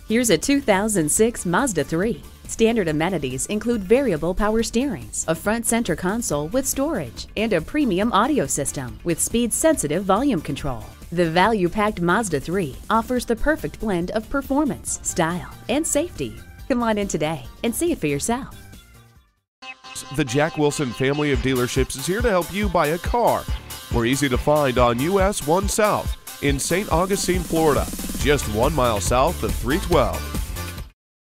Here's a 2006 Mazda 3. Standard amenities include variable power steerings, a front center console with storage, and a premium audio system with speed-sensitive volume control. The value-packed Mazda 3 offers the perfect blend of performance, style, and safety. Come on in today and see it for yourself. The Jack Wilson family of dealerships is here to help you buy a car. We're easy to find on US 1 South in St. Augustine, Florida, just 1 mile south of 312.